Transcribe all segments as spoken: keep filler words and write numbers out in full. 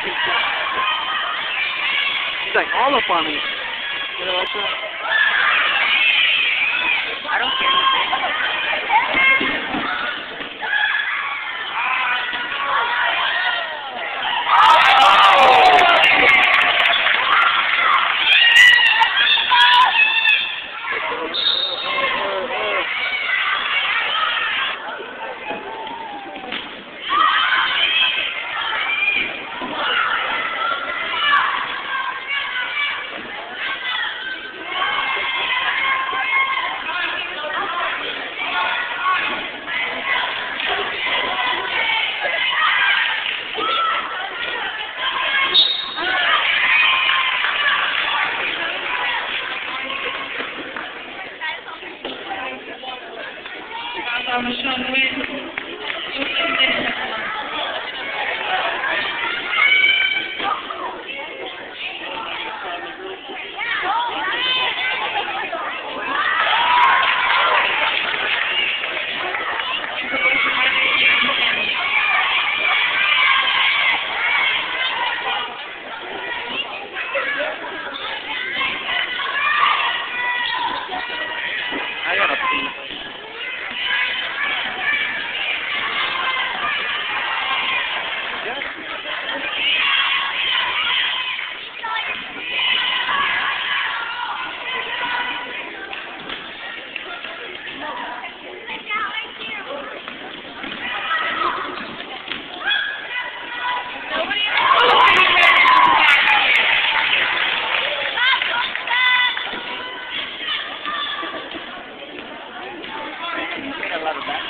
He's like all up on me. You know what I'm saying? I don't care. Vamos, Sean Wayne. I gotta pee. A lot of that.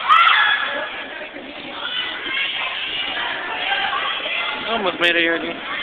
Almost made it here again.